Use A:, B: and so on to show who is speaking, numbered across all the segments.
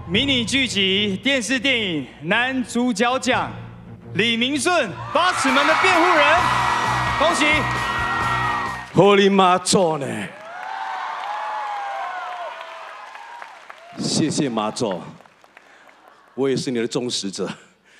A: 迷你剧集、电视电影男主角奖，李明顺，八尺门的辩护人，恭喜！
B: 我的妈祖呢？谢谢妈祖，我也是你的忠实者。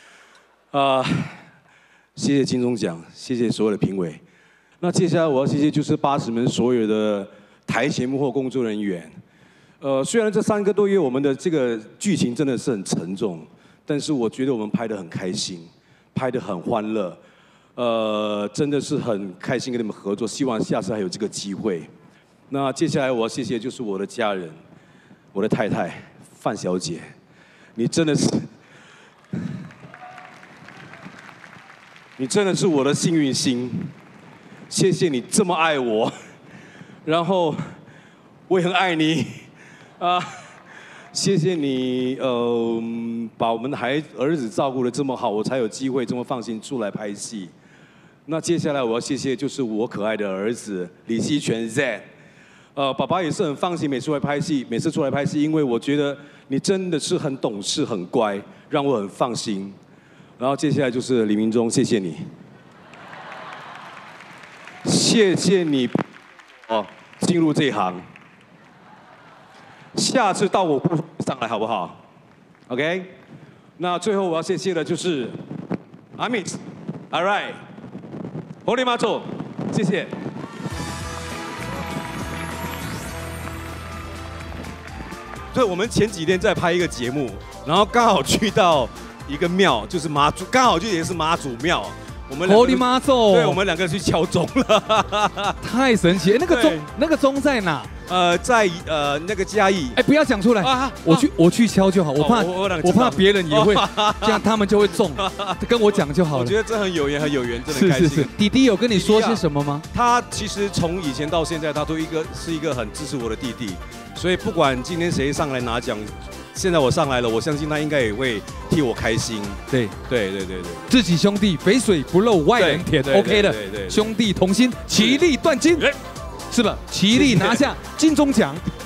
B: 谢谢金钟奖，谢谢所有的评委。那接下来我要谢谢就是八尺门所有的台前幕后工作人员。虽然这3个多月我们的这个剧情真的是很沉重，但是我觉得我们拍得很开心，拍得很欢乐。真的是很开心跟你们合作，希望下次还有这个机会。那接下来我要谢谢就是我的家人，我的太太范小姐，你真的是。你真的是我的幸运星，谢谢你这么爱我，然后我也很爱你，谢谢你把我们的儿子照顾得这么好，我才有机会这么放心出来拍戏。那接下来我要谢谢就是我可爱的儿子李希全 Zen， 爸爸也是很放心每次出来拍戏，因为我觉得你真的是很懂事很乖，让我很放心。然后接下来就是李明忠，谢谢你，谢谢你，进入这一行。下次到我上来好不好 ？OK。那最后我要谢谢的就是阿密 ，All right， 火力妈祖，谢谢。对，我们前几天在拍一个节目，然后刚好去到一个庙，就是妈祖，刚好就也是妈祖庙。我们
C: 火力妈祖，
B: 对，我们2个去敲钟了，
C: 太神奇了！那个钟在哪？
B: 在那个嘉义。
C: 哎，不要讲出来，我去敲就好，我怕别人也会，这样他们就会中，跟我讲就好了。
B: 我觉得这很有缘，真的开心。
C: 是。弟弟有跟你说些什么吗？
B: 他其实从以前到现在，他都是一个很支持我的弟弟，所以不管今天谁上来拿奖。现在我上来了，我相信他应该也会替我开心。对，
C: 自己兄弟，肥水不漏外人田 ，OK 的，兄弟同心，其利断金，是吧？齐力拿下金钟奖。